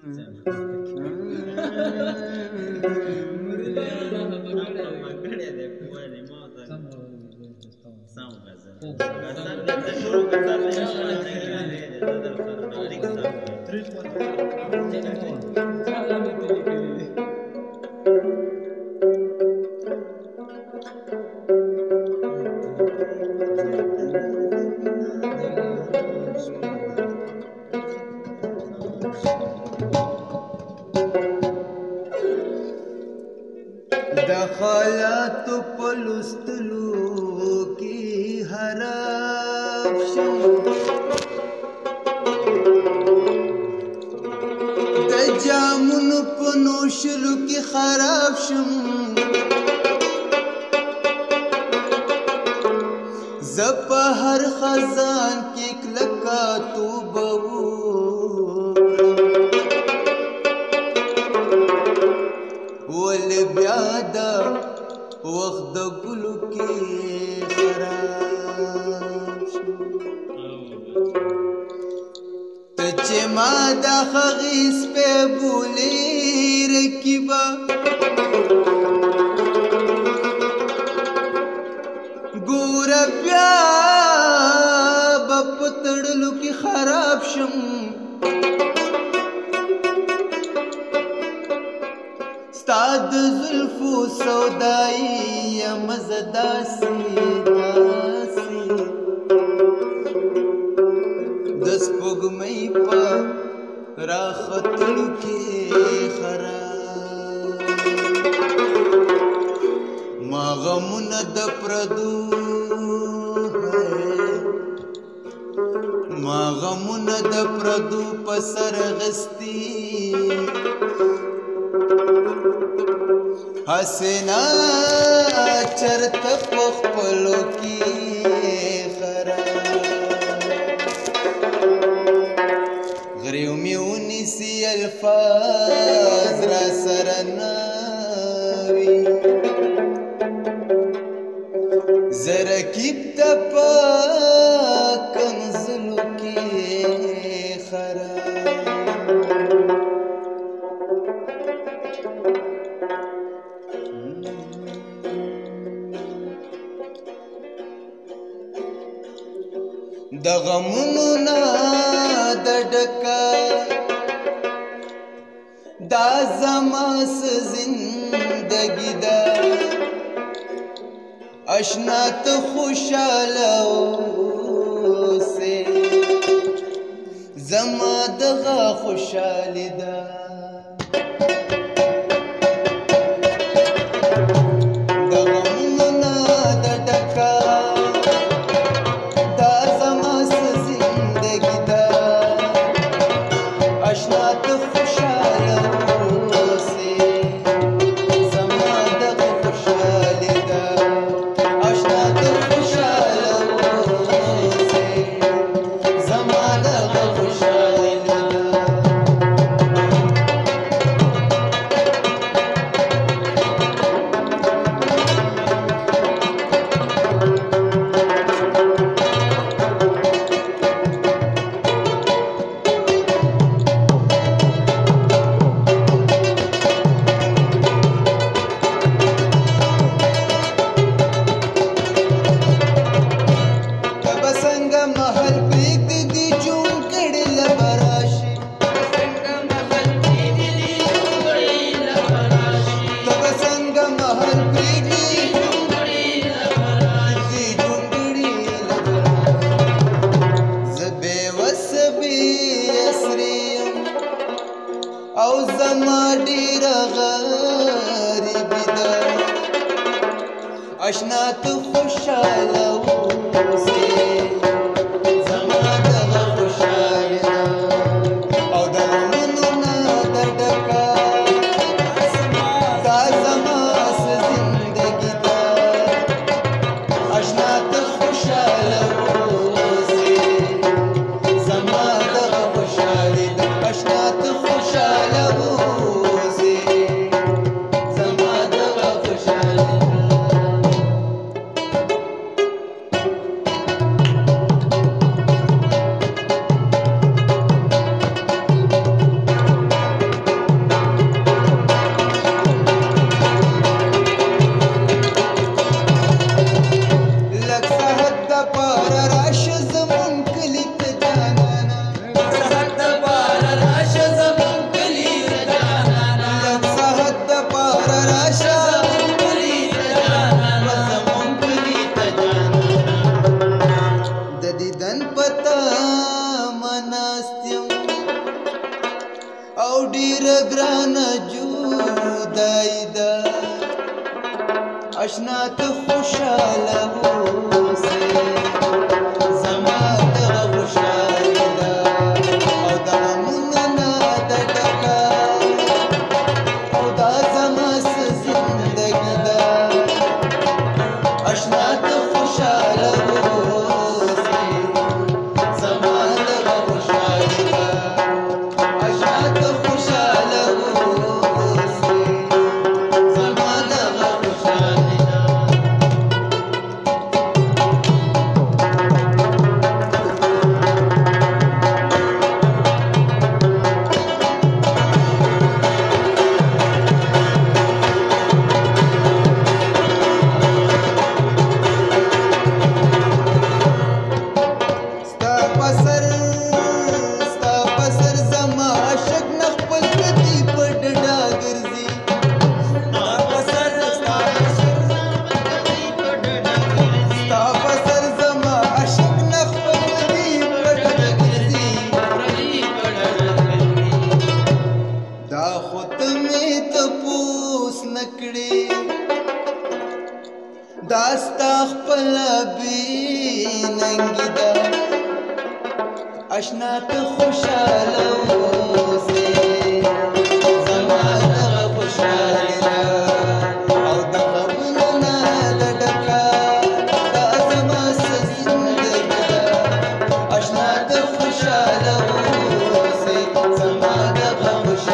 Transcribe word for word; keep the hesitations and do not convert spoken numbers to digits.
دخلات پلستلو کی حراب شم د جامون پنوشلو کی خراب شم زپ هر خزان کی کلکا تو بو ول بیا دا وخت د ګلو کې خراب شو ته چې ما د هغې سپی بولې رقیبه ګوره بیا به په تړلو کې خراب شم ستا د زلفو سودایي یم زه داسې داسې د سپوږمۍ په راختلو کې خراب ما غمونه د پردو ما غمونه د پردو په سر اخیستي حسنا چرته په خپلو کې خراب غریو مې ونیسي الفاظ را سره نه وي زه رقیب ته په کنځلو کې خراب د غمونو نه د ډکه دا زما څه زندګي ده اشنا ته خوشاله اوسې زما دغه خوشالي ده او زما ډیره غریبي ده اشنا ته خوشاله اوسې زما دغه خوشالي ده او د غمونو نه د ډکه دا زما څه زندګي ده اشنا ته خوشاله اوسې زما دغه خوشالي ده اشنا ته خوشاله اوسې زما دغه خوشالي ده او ډیره ګرانه جدایي ده اشنا ته خوشاله اوسې زما دغه خوشالي ده او د غمونو نه ده ډکه او دا زما څه زندګي ده اشنا ته خوشاله اوسې زما دغه خوشالي ده اشنا ته خوشاله اوسې زما دغه خوشالي ده ستا په سر ستا په سر زما عاشق نه خپل کتي په ډډه ګرځي ستا په سر ستا په سر ستا په سر زما عاشق نه خپل کتي په ډډه ګرځي دا خو ته مې تپوس نه کړې دا ستا خپله بې ننګي ده اشنا ته خوشاله اوسې زما دغه خوشالي ده او د غمونو نه ده ډکه دا زما څه زندګي ده اشنا ته خوشاله اوسې زما دغه خوشالي